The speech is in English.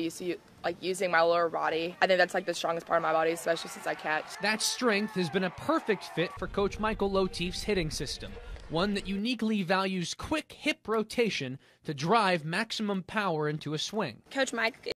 used to using my lower body. I think that's the strongest part of my body, especially since I catch. That strength has been a perfect fit for Coach Michael Lotief's hitting system, one that uniquely values quick hip rotation to drive maximum power into a swing. Coach Mike